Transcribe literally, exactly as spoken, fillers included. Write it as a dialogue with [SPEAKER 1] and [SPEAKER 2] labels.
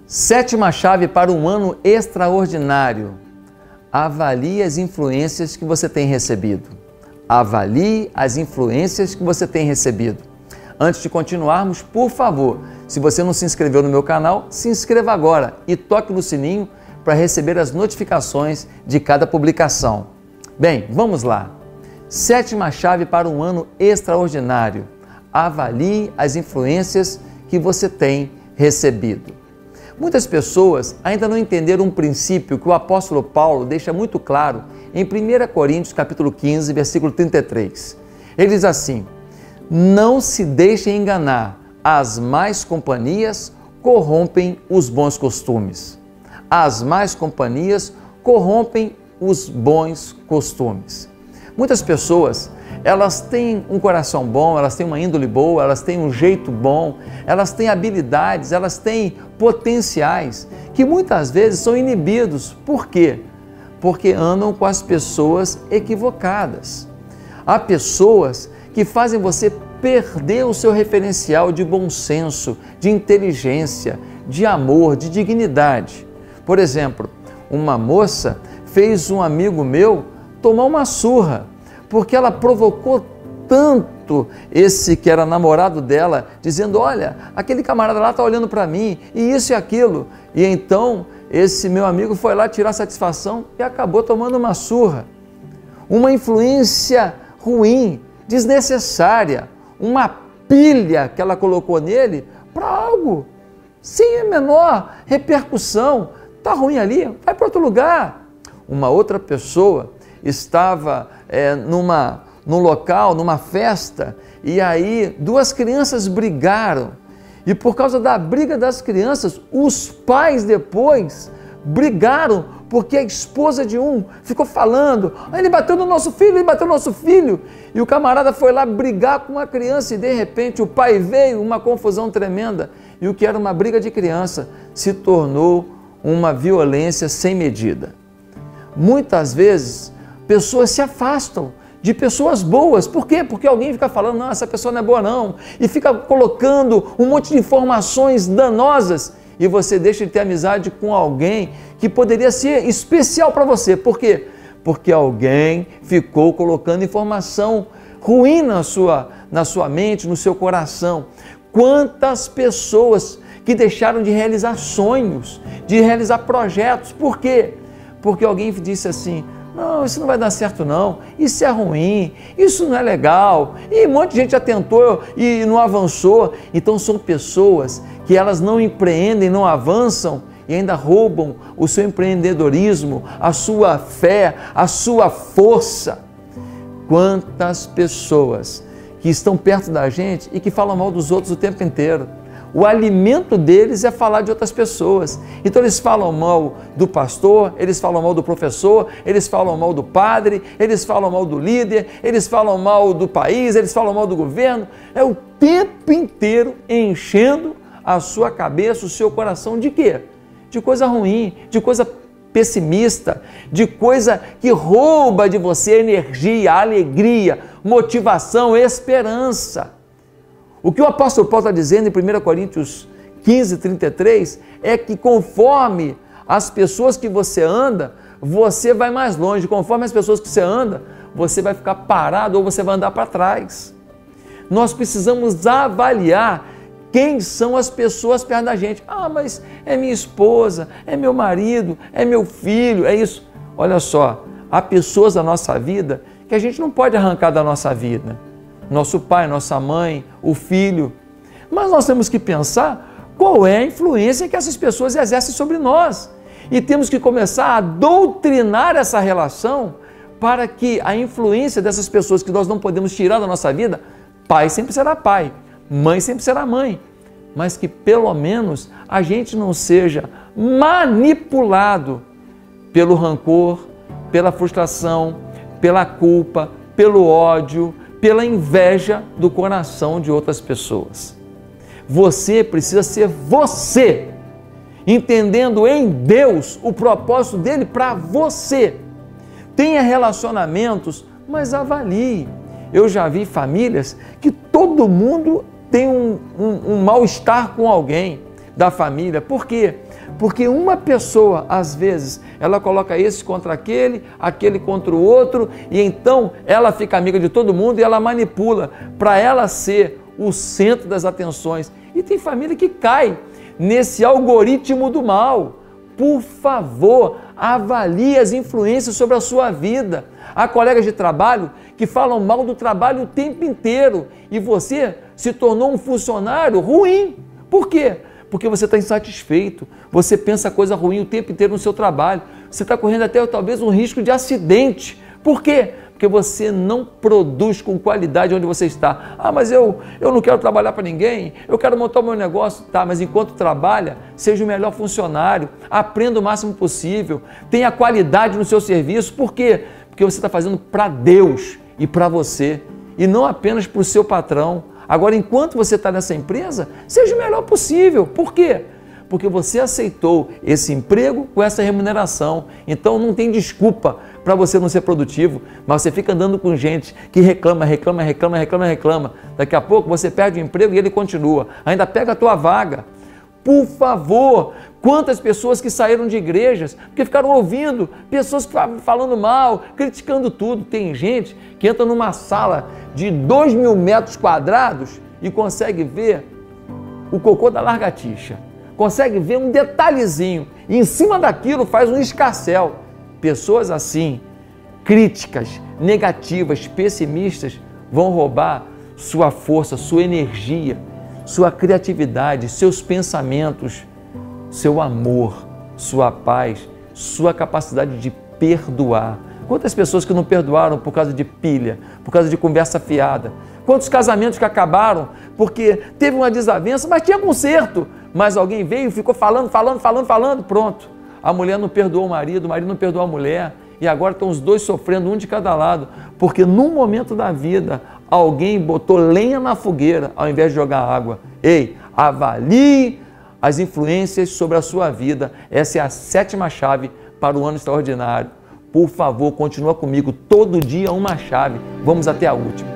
[SPEAKER 1] Sétima chave para um ano extraordinário. Avalie as influências que você tem recebido. Avalie as influências que você tem recebido. Antes de continuarmos, por favor, se você não se inscreveu no meu canal, se inscreva agora e toque no sininho para receber as notificações de cada publicação. Bem, vamos lá. Sétima chave para um ano extraordinário. Avalie as influências que você tem recebido. Muitas pessoas ainda não entenderam um princípio que o apóstolo Paulo deixa muito claro em primeira Coríntios capítulo quinze, versículo trinta e três. Ele diz assim: não se deixem enganar, as más companhias corrompem os bons costumes. As más companhias corrompem os bons costumes. Muitas pessoas, elas têm um coração bom, elas têm uma índole boa, elas têm um jeito bom, elas têm habilidades, elas têm potenciais que muitas vezes são inibidos. Por quê? Porque andam com as pessoas equivocadas. Há pessoas que fazem você perder o seu referencial de bom senso, de inteligência, de amor, de dignidade. Por exemplo, uma moça fez um amigo meu tomar uma surra, porque ela provocou tanto esse que era namorado dela, dizendo: olha, aquele camarada lá está olhando para mim, e isso e aquilo. E então esse meu amigo foi lá tirar satisfação e acabou tomando uma surra. Uma influência ruim, desnecessária, uma pilha que ela colocou nele para algo sem a menor repercussão. Está ruim ali, vai para outro lugar. Uma outra pessoa estava é, numa, num local, numa festa, e aí duas crianças brigaram. E por causa da briga das crianças, os pais depois brigaram, porque a esposa de um ficou falando: ele bateu no nosso filho, ele bateu no nosso filho. E o camarada foi lá brigar com a criança e de repente o pai veio, uma confusão tremenda. E o que era uma briga de criança se tornou uma violência sem medida. Muitas vezes pessoas se afastam de pessoas boas. Por quê? Porque alguém fica falando: não, essa pessoa não é boa não, e fica colocando um monte de informações danosas, e você deixa de ter amizade com alguém que poderia ser especial para você. Por quê? Porque alguém ficou colocando informação ruim na sua, na sua mente, no seu coração. Quantas pessoas que deixaram de realizar sonhos, de realizar projetos. Por quê? Porque alguém disse assim: não, isso não vai dar certo não, isso é ruim, isso não é legal, e um monte de gente já tentou e não avançou. Então são pessoas que elas não empreendem, não avançam e ainda roubam o seu empreendedorismo, a sua fé, a sua força. Quantas pessoas que estão perto da gente e que falam mal dos outros o tempo inteiro. O alimento deles é falar de outras pessoas. Então eles falam mal do pastor, eles falam mal do professor, eles falam mal do padre, eles falam mal do líder, eles falam mal do país, eles falam mal do governo. É o tempo inteiro enchendo a sua cabeça, o seu coração de quê? De coisa ruim, de coisa pessimista, de coisa que rouba de você energia, alegria, motivação, esperança. O que o apóstolo Paulo está dizendo em primeira Coríntios quinze, trinta e três é que conforme as pessoas que você anda, você vai mais longe. Conforme as pessoas que você anda, você vai ficar parado ou você vai andar para trás. Nós precisamos avaliar quem são as pessoas perto da gente. Ah, mas é minha esposa, é meu marido, é meu filho, é isso. Olha só, há pessoas da nossa vida que a gente não pode arrancar da nossa vida. Nosso pai, nossa mãe, o filho. Mas nós temos que pensar qual é a influência que essas pessoas exercem sobre nós. E temos que começar a doutrinar essa relação para que a influência dessas pessoas que nós não podemos tirar da nossa vida, pai sempre será pai, mãe sempre será mãe, mas que pelo menos a gente não seja manipulado pelo rancor, pela frustração, pela culpa, pelo ódio, pela inveja do coração de outras pessoas. Você precisa ser você, entendendo em Deus o propósito dele para você. Tenha relacionamentos, mas avalie. Eu já vi famílias que todo mundo tem um, um, um mal-estar com alguém da família. Por quê? Porque uma pessoa, às vezes, ela coloca esse contra aquele, aquele contra o outro, e então ela fica amiga de todo mundo e ela manipula para ela ser o centro das atenções. E tem família que cai nesse algoritmo do mal. Por favor, avalie as influências sobre a sua vida. Há colegas de trabalho que falam mal do trabalho o tempo inteiro e você se tornou um funcionário ruim. Por quê? Porque você está insatisfeito, você pensa coisa ruim o tempo inteiro no seu trabalho, você está correndo até talvez um risco de acidente. Por quê? Porque você não produz com qualidade onde você está. Ah, mas eu, eu não quero trabalhar para ninguém, eu quero montar o meu negócio. Tá, mas enquanto trabalha, seja o melhor funcionário, aprenda o máximo possível, tenha qualidade no seu serviço. Por quê? Porque você está fazendo para Deus e para você, e não apenas para o seu patrão. Agora, enquanto você está nessa empresa, seja o melhor possível. Por quê? Porque você aceitou esse emprego com essa remuneração. Então não tem desculpa para você não ser produtivo, mas você fica andando com gente que reclama, reclama, reclama, reclama, reclama. Daqui a pouco você perde o emprego e ele continua. Ainda pega a tua vaga. Por favor, quantas pessoas que saíram de igrejas porque ficaram ouvindo pessoas falando mal, criticando tudo. Tem gente que entra numa sala de dois mil metros quadrados e consegue ver o cocô da lagartixa. Consegue ver um detalhezinho e em cima daquilo faz um escarcéu. Pessoas assim, críticas, negativas, pessimistas, vão roubar sua força, sua energia, sua criatividade, seus pensamentos, seu amor, sua paz, sua capacidade de perdoar. Quantas pessoas que não perdoaram por causa de pilha, por causa de conversa fiada? Quantos casamentos que acabaram porque teve uma desavença, mas tinha conserto. Mas alguém veio e ficou falando, falando, falando, falando, pronto. A mulher não perdoou o marido, o marido não perdoou a mulher, e agora estão os dois sofrendo, um de cada lado, porque num momento da vida, alguém botou lenha na fogueira ao invés de jogar água. Ei, avalie as influências sobre a sua vida. Essa é a sétima chave para o ano extraordinário. Por favor, continua comigo, todo dia uma chave. Vamos até a última.